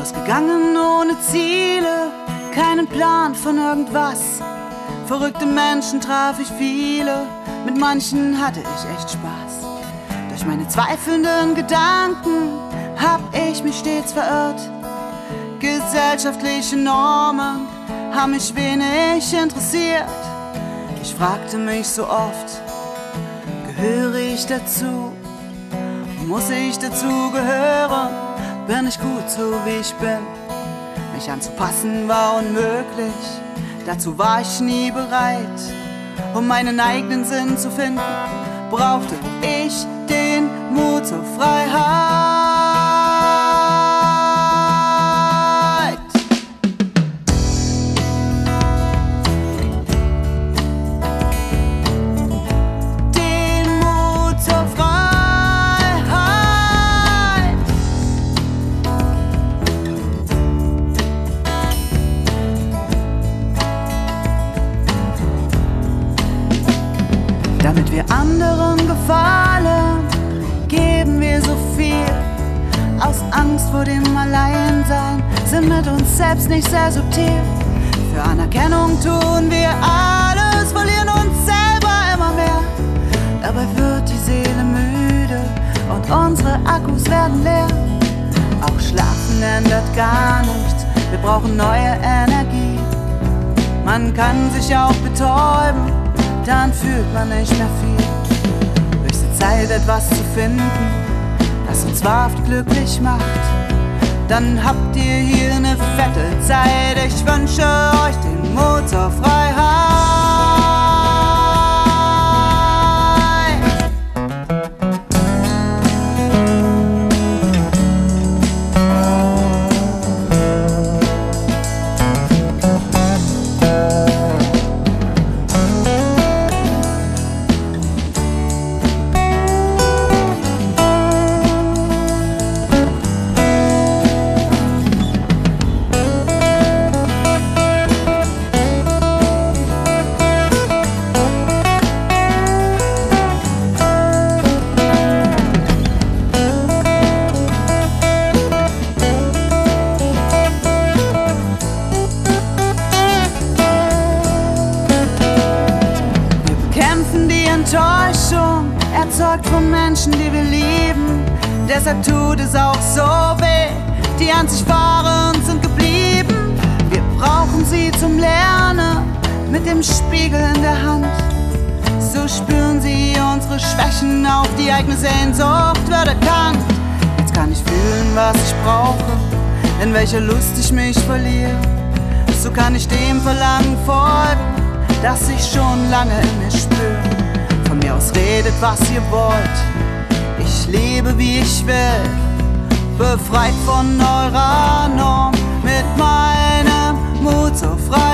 Losgegangen ohne Ziele, keinen Plan von irgendwas. Verrückte Menschen traf ich viele, mit manchen hatte ich echt Spaß. Durch meine zweifelnden Gedanken hab ich mich stets verirrt. Gesellschaftliche Normen haben mich wenig interessiert. Ich fragte mich so oft, gehöre ich dazu? Muss ich dazu gehören? Bin ich gut so wie ich bin? Mich anzupassen war unmöglich, dazu war ich nie bereit. Um meinen eigenen Sinn zu finden, brauchte ich den Mut zur Freiheit. Den Mut zur Freiheit. Damit wir anderen gefallen, geben wir so viel. Aus Angst vor dem Alleinsein sind mit uns selbst nicht sehr subtil. Für Anerkennung tun wir alles, verlieren uns selber immer mehr. Dabei wird die Seele müde und unsere Akkus werden leer. Auch Schlafen ändert gar nichts, wir brauchen neue Energie. Man kann sich auch betäuben, dann fühlt man nicht mehr viel. Höchste Zeit, etwas zu finden, das uns wahrhaft glücklich macht. Dann habt ihr hier eine fette Zeit. Ich wünsche euch den Mut zur Freiheit. Enttäuschung erzeugt von Menschen, die wir lieben. Deshalb tut es auch so weh. Die an sich waren, sind geblieben. Wir brauchen sie zum Lernen, mit dem Spiegel in der Hand. So spüren sie unsere Schwächen, auch die eigene Sehnsucht wird erkannt. Jetzt kann ich fühlen, was ich brauche, in welcher Lust ich mich verliere. So kann ich dem Verlangen folgen, das ich schon lange in mir spüre. Von mir aus redet, was ihr wollt. Ich lebe, wie ich will, befreit von eurer Norm. Mit meinem Mut zur Freiheit.